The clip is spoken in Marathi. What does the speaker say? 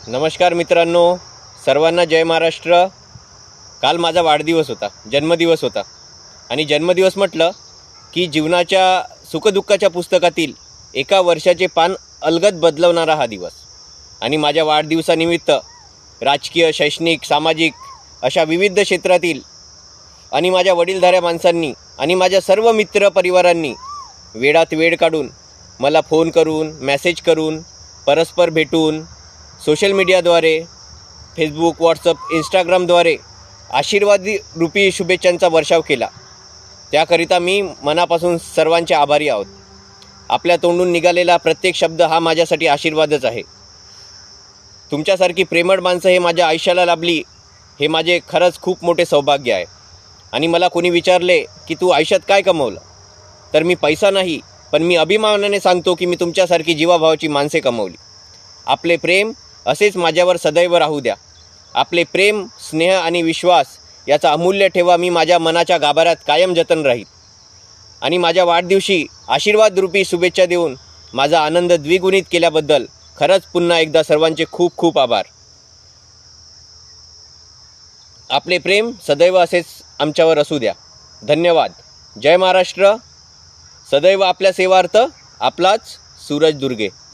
नमस्कार मित्रांनो, सर्वांना जय महाराष्ट्र। काल माझा वाढदिवस होता, जन्मदिवस होता आणि जन्मदिवस म्हटलं की जीवनाच्या सुखदुःखाच्या पुस्तकातील एका वर्षाचे पान अलगद बदलवणारा हा दिवस। आणि माझ्या वाढदिवसानिमित्त राजकीय, शैक्षणिक, सामाजिक अशा विविध क्षेत्रातील आणि माझ्या वडीलधाऱ्या माणसांनी आणि माझ्या सर्व मित्र परिवारांनी वेळात वेळ काढून मला फोन करून, मेसेज करून, परस्पर भेटून, सोशल मीडियाद्वारे, फेसबुक, व्हॉट्सअप, इंस्टाग्रामद्वारे आशीर्वादी रूपी शुभेच्छांचा वर्षाव केला। त्याकरिता मी मनापासून सर्वांचे आभारी आहोत। आपल्या तोंडून निघालेला प्रत्येक शब्द हा माझ्यासाठी आशीर्वादच आहे। तुमच्यासारखी प्रेमळ माणसं हे माझ्या आयुष्याला लाभली, हे माझे खरंच खूप मोठे सौभाग्य आहे। आणि मला कोणी विचारले की तू आयुष्यात काय कमवलं, तर मी पैसा नाही, पण मी अभिमानाने सांगतो की मी तुमच्यासारखी जीवाभावाची माणसे कमवली। आपले प्रेम असेच माझ्यावर सदैव राहू द्या। आपले प्रेम, स्नेह आणि विश्वास याचा अमूल्य ठेवा मी माझ्या मनाच्या गाभाऱ्यात कायम जतन राहील। आणि माझ्या वाढदिवशी आशीर्वाद रूपी शुभेच्छा देऊन माझा आनंद द्विगुणित केल्याबद्दल खरंच पुन्हा एकदा सर्वांचे खूप खूप आभार। आपले प्रेम सदैव असेच आमच्यावर असू द्या। धन्यवाद। जय महाराष्ट्र। सदैव आपल्या सेवार्थ आपलाच सूरज दुर्गे।